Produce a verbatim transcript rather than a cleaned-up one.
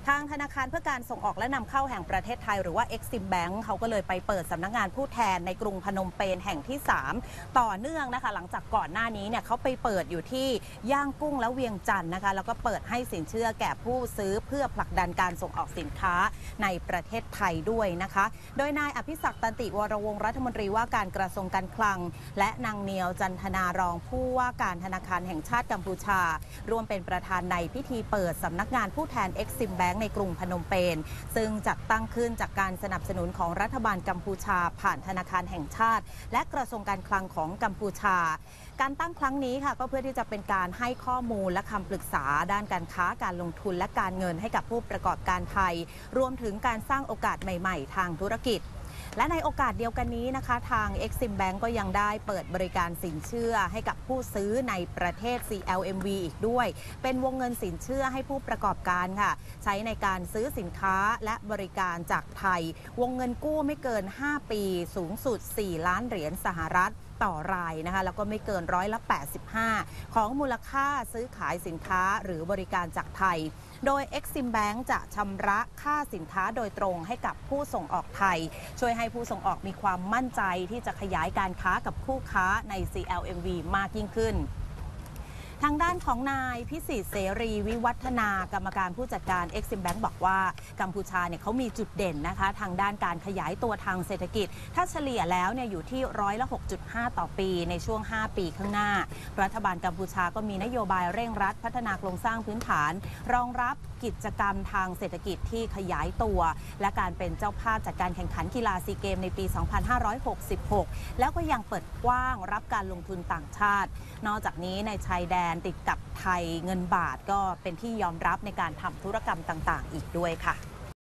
ทางธนาคารเพื่อการส่งออกและนำเข้าแห่งประเทศไทยหรือว่า Exim Bank เขาก็เลยไปเปิดสำนักงานผู้แทนในกรุงพนมเปญแห่งที่สามต่อเนื่องนะคะหลังจากก่อนหน้านี้เนี่ยเขาไปเปิดอยู่ที่ย่างกุ้งและเวียงจันทร์นะคะแล้วก็เปิดให้สินเชื่อแก่ผู้ซื้อเพื่อผลักดันการส่งออกสินค้าในประเทศไทยด้วยนะคะโดยนายอภิศักดิ์ตันติวรวงศ์รัฐมนตรีว่าการกระทรวงการคลังและนางเนียวจันทนารองผู้ว่าการธนาคารแห่งชาติกัมพูชารวมเป็นประธานในพิธีเปิดสำนักงานผู้แทน Exim Bank ในกรุงพนมเปญซึ่งจัดตั้งขึ้นจากการสนับสนุนของรัฐบาลกัมพูชาผ่านธนาคารแห่งชาติและกระทรวงการคลังของกัมพูชาการตั้งครั้งนี้ค่ะก็เพื่อที่จะเป็นการให้ข้อมูลและคำปรึกษาด้านการค้าการลงทุนและการเงินให้กับผู้ประกอบการไทยรวมถึงการสร้างโอกาสใหม่ๆทางธุรกิจและในโอกาสเดียวกันนี้นะคะทาง Exim Bank ก็ยังได้เปิดบริการสินเชื่อให้กับผู้ซื้อในประเทศ ซี แอล เอ็ม วี อีกด้วยเป็นวงเงินสินเชื่อให้ผู้ประกอบการค่ะใช้ในการซื้อสินค้าและบริการจากไทยวงเงินกู้ไม่เกินห้าปีสูงสุดสี่ล้านเหรียญสหรัฐต่อรายนะคะแล้วก็ไม่เกินร้อยละแปดสิบห้าของมูลค่าซื้อขายสินค้าหรือบริการจากไทยโดย Exim Bank จะชำระค่าสินค้าโดยตรงให้กับผู้ส่งออกไทยช่วยให้ผู้ส่งออกมีความมั่นใจที่จะขยายการค้ากับคู่ค้าใน ซี แอล เอ็ม วี มากยิ่งขึ้นทางด้านของนายพิสิทธิ์เสรีวิวัฒนากรรมการผู้จัดการ Exim Bank บอกว่ากัมพูชาเนี่ยเขามีจุดเด่นนะคะทางด้านการขยายตัวทางเศรษฐกิจถ้าเฉลี่ยแล้วเนี่ยอยู่ที่ร้อยละ หกจุดห้า ต่อปีในช่วงห้าปีข้างหน้ารัฐบาลกัมพูชาก็มีนโยบายเร่งรัดพัฒนาโครงสร้างพื้นฐานรองรับกิจกรรมทางเศรษฐกิจที่ขยายตัวและการเป็นเจ้าภาพจัดการแข่งขันกีฬาซีเกมในปี สองพันห้าร้อยหกสิบหก แล้วก็ยังเปิดกว้างรับการลงทุนต่างชาตินอกจากนี้ในชายแดนติดกับไทยเงินบาทก็เป็นที่ยอมรับในการทำธุรกรรมต่างๆอีกด้วยค่ะ